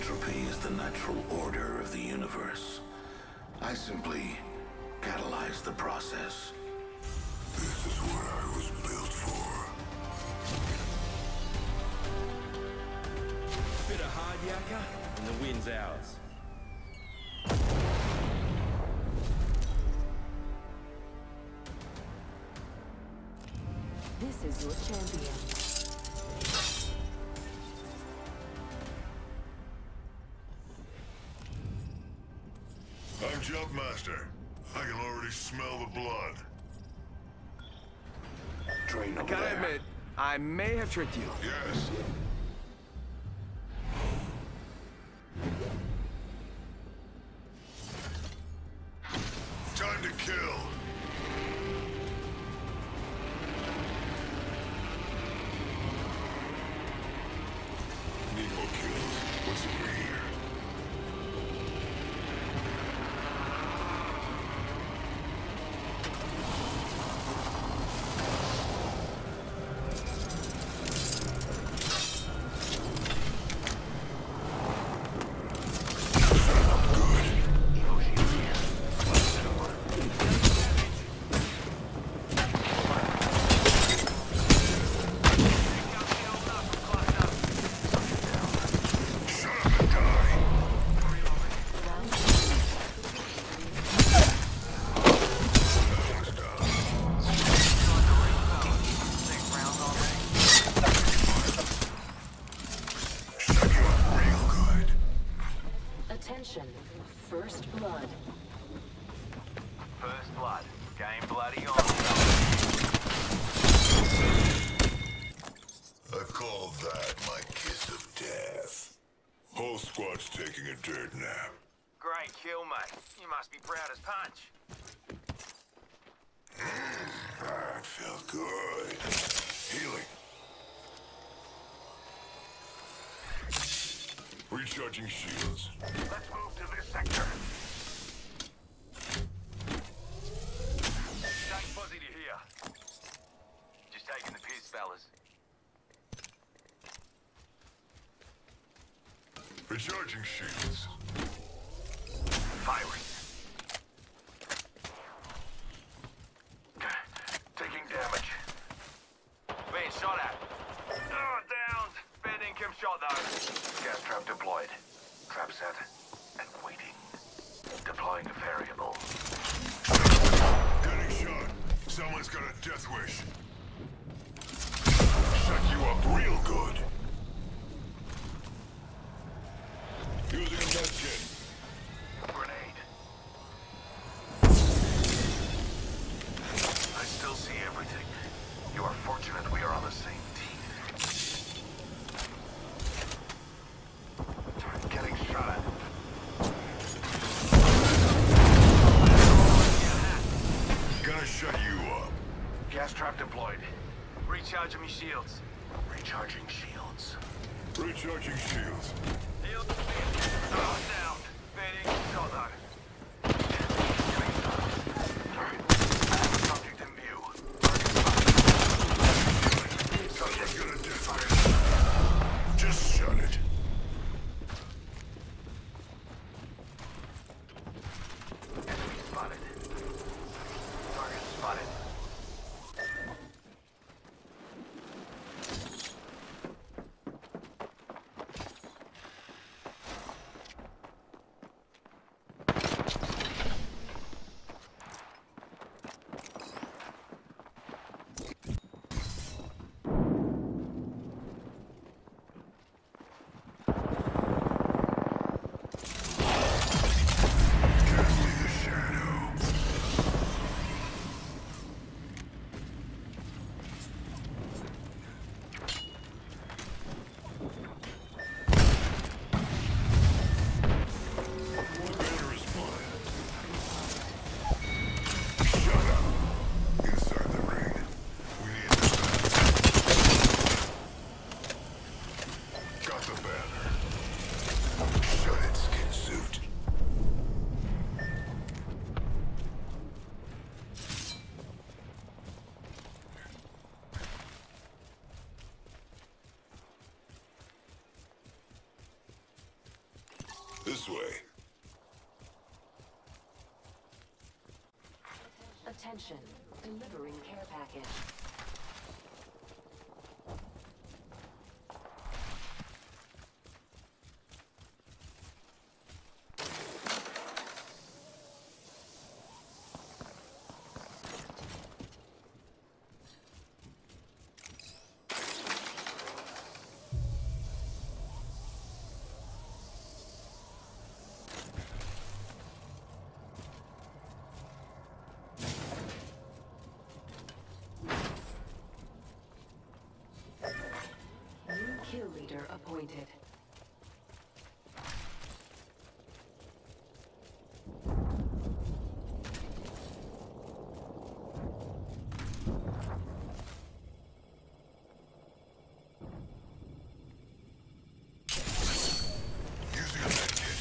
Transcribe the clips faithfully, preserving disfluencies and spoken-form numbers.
Entropy is the natural order of the universe. I simply catalyze the process. This is what I was built for. Bit of hard yakka, and the win's ours. This is your champion. I'm Jumpmaster. I can already smell the blood. Drain I over gotta there. admit, I may have tricked you. Yes. Time to kill. Need more kills. What's over here? Attention, first blood. First blood. Game bloody on. I call that my kiss of death. Whole squad's taking a dirt nap. Great kill, mate. You must be proud as punch. That felt good. Healing. Recharging shields. Let's move to this sector. Stay fuzzy to here. Just taking the piss, fellas. Recharging shields. Firing. Taking damage. Being shot at. Oh, down. Bad income shot, though. Gas trap deployed. Trap set. And waiting. Deploying a variable. Getting shot. Someone's got a death wish. Shut you up real good. Using a med kit. Grenade. I still see everything. You are fortunate we are on the same team. Getting shot at. Gonna shut you up. Gas trap deployed. Recharging me shields. Recharging shields. Recharging shields. Shields oh, down. Fading shot though. Subject in view. Someone's got a death wish. Just shut it. Enemy spotted. Target spotted. This way. Attention, delivering care package. Kill leader appointed. Using a med kit.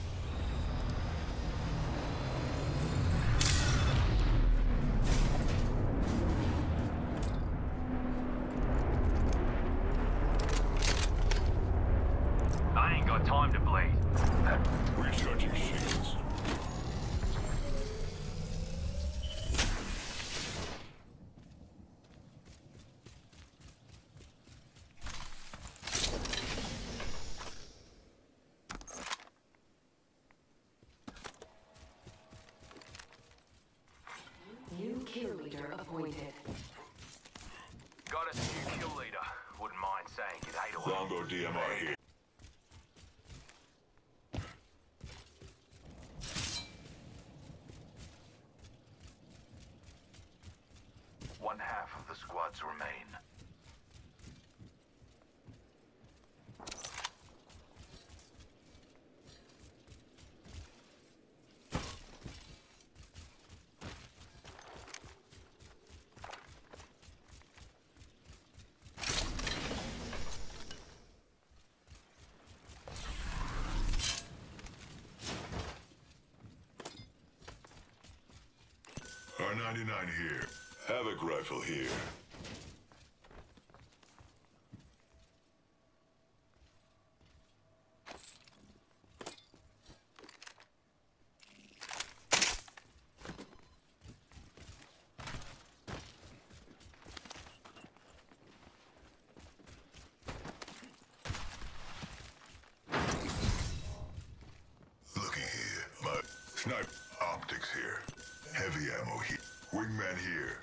I ain't got time to bleed. Recharging shields. New kill leader appointed. Got us a new kill leader. Wouldn't mind saying it eight away. Longo D M R here. One half of the squads remain. R ninety-nine here. Havoc rifle here. Looking here. My snipe optics here. Heavy ammo here. Wingman here.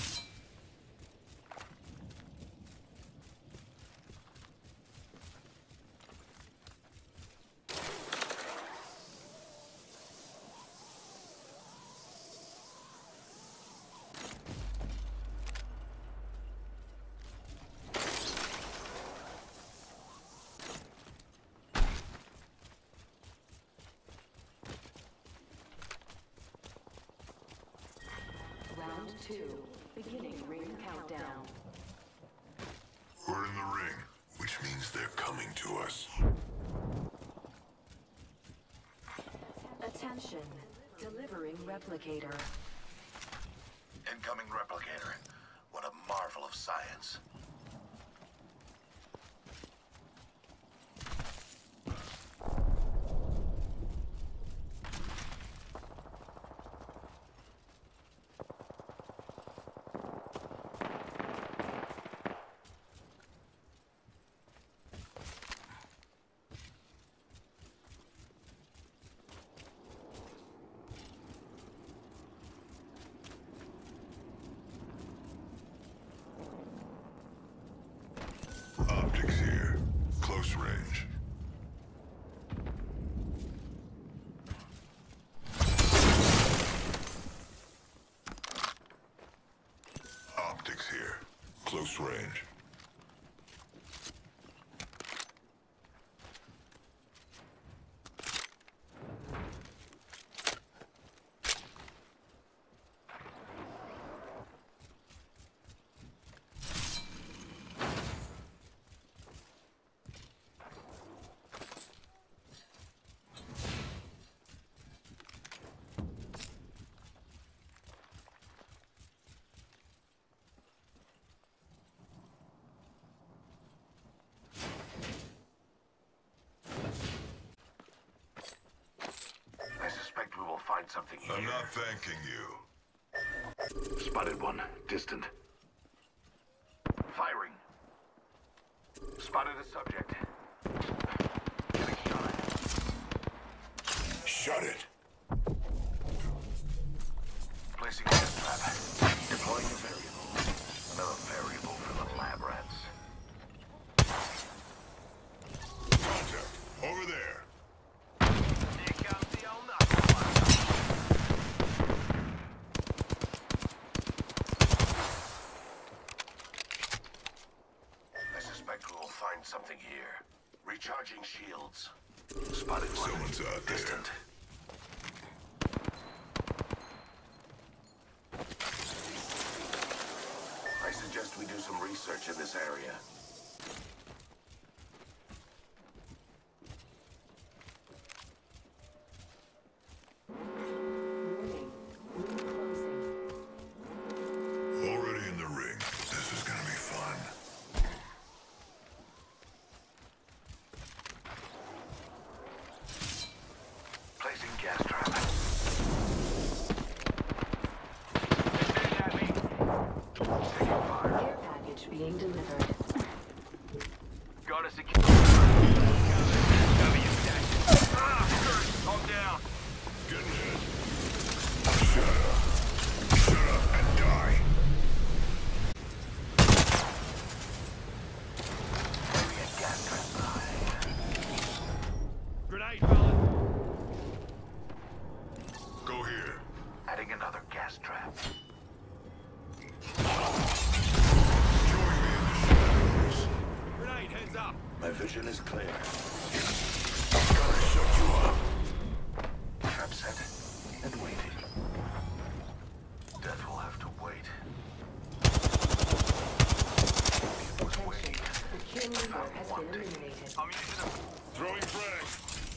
Round two, beginning ring countdown. We're in the ring, which means they're coming to us. Attention, delivering replicator. Incoming replicator. What a marvel of science. Optics here. Close range. Optics here. Close range. something here. I'm not thanking you. Spotted one. Distant. Firing. Spotted a subject. Getting shot at. Shut it. Placing gas trap. Deploying a variable. Another variable for the lab rats. Contact. Over there. Here comes the old knuckle. I suspect we will find something here. Recharging shields. Spotted one. Someone's out there. Distant. I suggest we do some research in this area. Warning. Room closing. Already in the ring. This is gonna be fun. Placing gas trap. Shooting at me. Taking fire. Care package being delivered. Got a secure. Cover your stash. Ah, curse. I'm down. Getting hit. Shut up. Shut up and die. Maybe a gas trap behind. Grenade, fella. Go here. Adding another gas trap. Join me in the shadows. Grenade, heads up. My vision is clear. Gotta shut you up. Trap set and waiting. Death will have to wait. It was Attention. waiting. The kill leader has been eliminated. I'm using them. Throwing frag.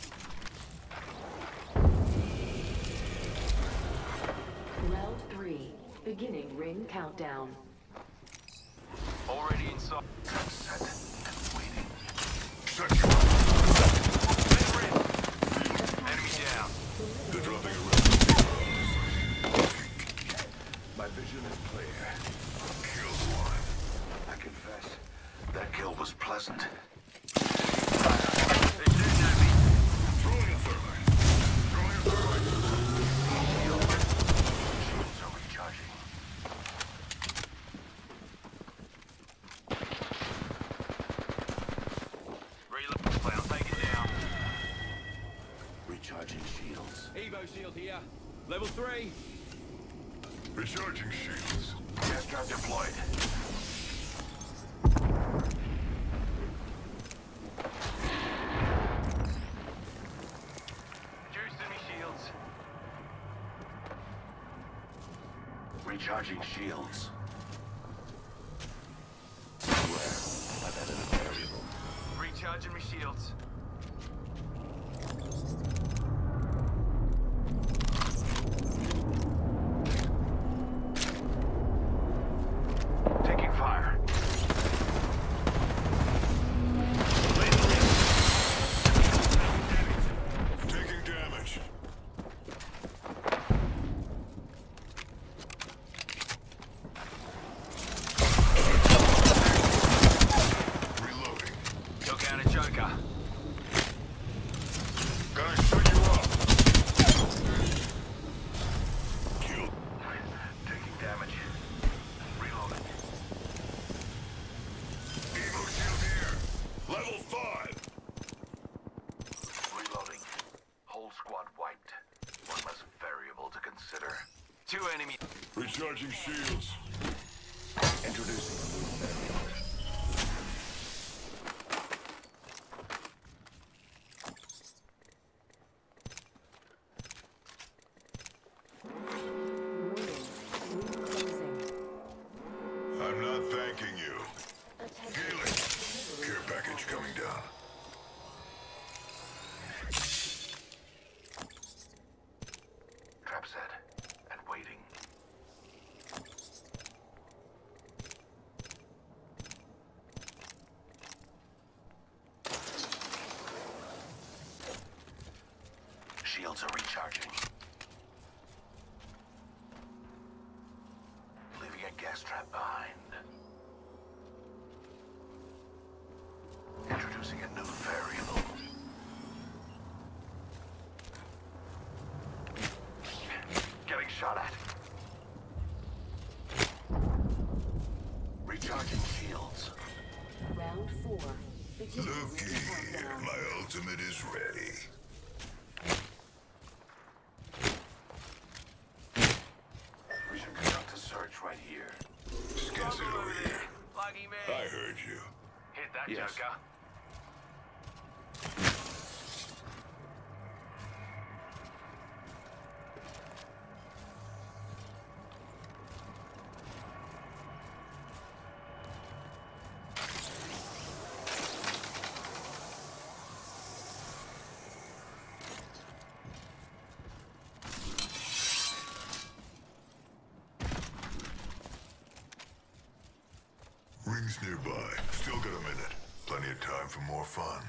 Round three. Beginning ring countdown. Already inside. Trap set and waiting. Shut you up. Enemy down. They're dropping a round. My vision is clear. Killed one. I confess, that kill was pleasant. They're shooting at me. Throwing a thermite. Throwing a thermite. Shields are recharging. Reload. Well, take it down. Recharging shields. Evo shield here. Level three. Recharging shields. Gas trap deployed. Juicing me shields. Recharging shields. Beware, I've added a variable. Recharging me shields. Taking fire. Taking damage. Reloading. Took out a joker. Gonna shut you up. Killed. Taking damage. Reloading. Evo shield here. Level five. Reloading. Whole squad wiped. One less variable to consider. Two enemy. Recharging shields. Introducing a new variable. Warning. Room closing. I'm not thanking you. Attention. Healing. Care package coming down. Trap set and waiting. Shields are recharging. shot at. Recharging shields. Round four. Beginning Looky ring here, countdown. my ultimate is ready. We should conduct a search right here. Skins it over here. Lucky me. I heard you. Hit that, Yes. Joker. Rings nearby. Still got a minute. Plenty of time for more fun.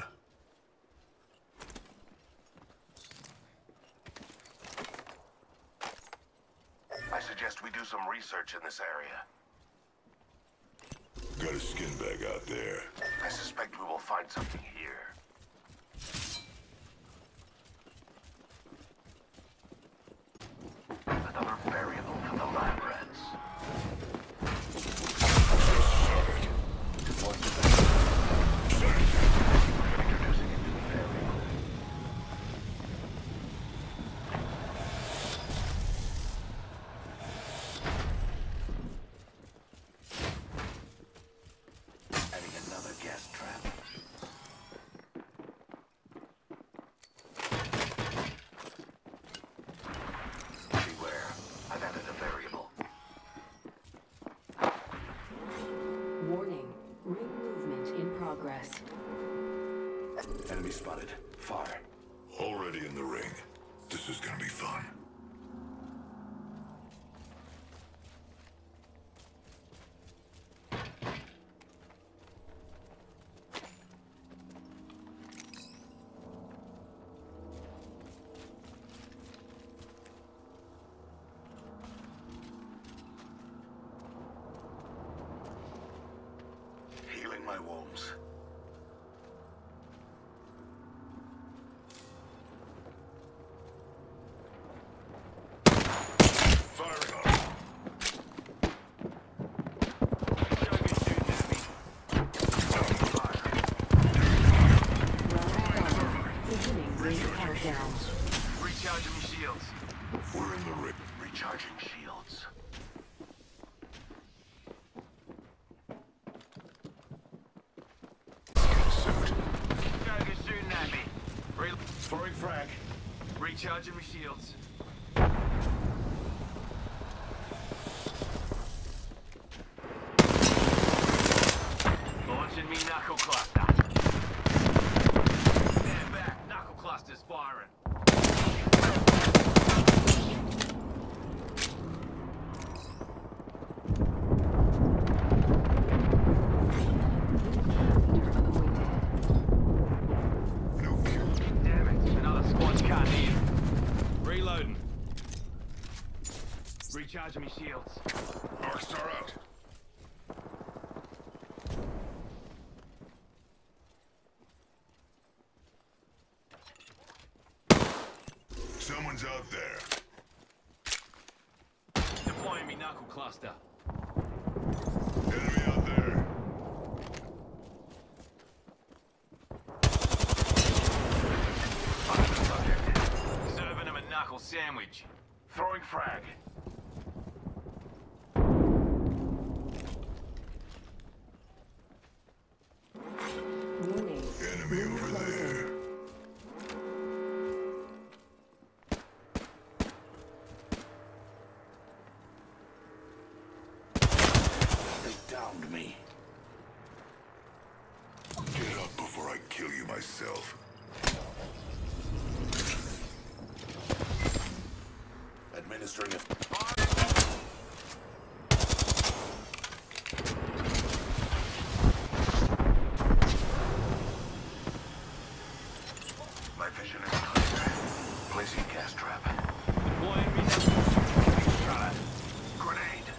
I suggest we do some research in this area. Got a skin bag out there. I suspect we will find something here. Another variable for the lab rats. What's the introducing a new variable. Adding another gas trap. Beware, I've added a variable. Warning. Ring movement in progress. Enemy spotted. Fire. Already in the ring. This is gonna be fun. Healing my wounds. Firing on him. Round five. Beginning ring countdown. Recharging my shields. We're in the ring. Recharging shields. Suit. Gotta get shooting at me. Re Throwing frag. Recharging my shields. Launching me knuckle cluster. Stand back. Knuckle cluster's firing. No kill. Damn it. Another squad's cutting in. Reloading. Recharging me shields. Arcstar out. Someone's out there. Deploying me knuckle cluster. Enemy out there. Find the subject. Serving him a knuckle sandwich. Throwing frag. Warning. Enemy over there. They downed me. Get up before I kill you myself. Administering a... My vision is clear. Placing gas trap. Deploying me Shot at. Grenade.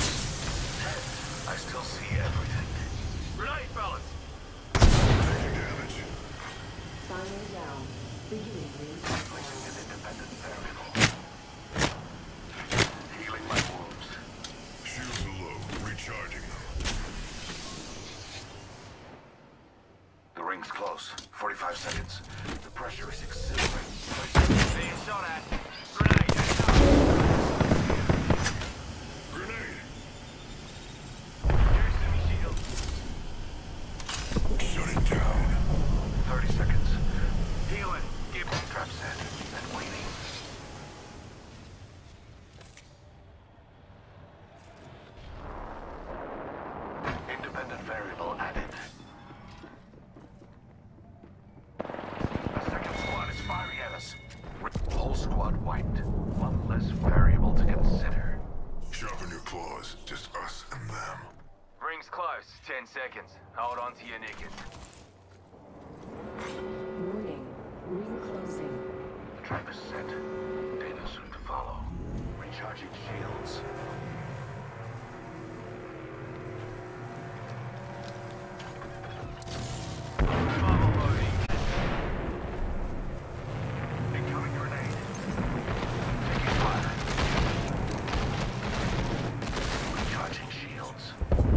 I still see everything. Grenade, fellas. Taking damage. Final down. Beginning ring Placing countdown. an independent variable. variable added. A second squad is firing at us. Whole squad wiped. One less variable to consider. Sharpen your claws. Just us and them. Ring's close. Ten seconds. Hold on to your knickers. Warning. Ring closing. The trap is set. Data soon to follow. Recharging shields. Bubble loading. Incoming grenade. Taking fire. Recharging shields.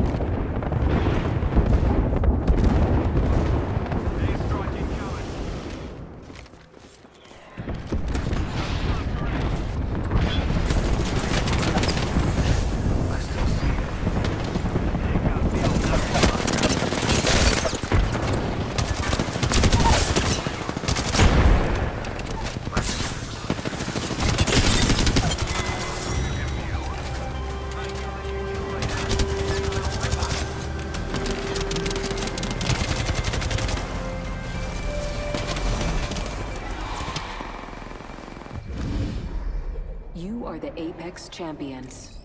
Airstrike incoming. I still see You are the Apex Champions.